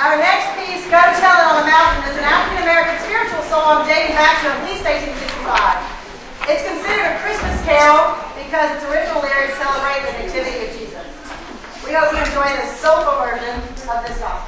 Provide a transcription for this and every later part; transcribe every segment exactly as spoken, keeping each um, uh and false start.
Our next piece, Go Tell It on the Mountain, is an African-American spiritual song dating back to at least eighteen sixty-five. It's considered a Christmas carol because its original lyrics celebrate the nativity of Jesus. We hope you enjoy this soulful version of this gospel.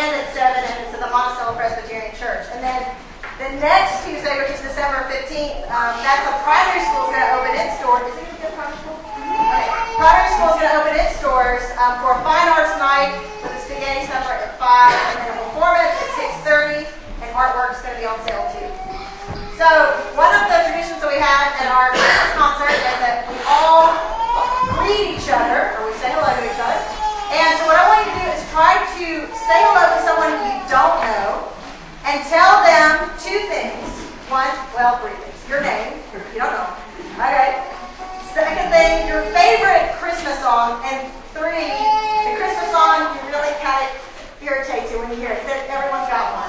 Monticello Church. And then the next Tuesday, which is December fifteenth, Um, that's a primary school is going to open its doors. Is it going to be a primary school? Okay. Primary school is going to open its doors um, for a fine arts night with a spaghetti supper at five, and then a performance at six thirty, and artwork is going to be on sale too. So one of the traditions that we have at our Christmas concert is that we all greet each other, or we say hello to each other. And so what I want you to do is try to say hello to someone you don't know and tell them two things. One, well, three things. Your name, you don't know. Okay. Second thing, your favorite Christmas song. And three, the Christmas song you really kind of irritates you when you hear it. Everyone's got one.